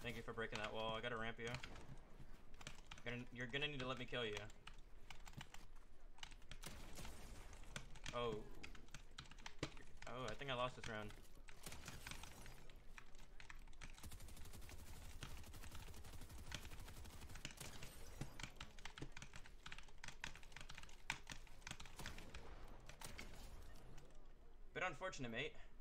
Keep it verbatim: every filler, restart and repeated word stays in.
Thank you for breaking that wall. I gotta ramp you. You're gonna, you're gonna need to let me kill you. Oh. Oh, I think I lost this round. Bit unfortunate, mate.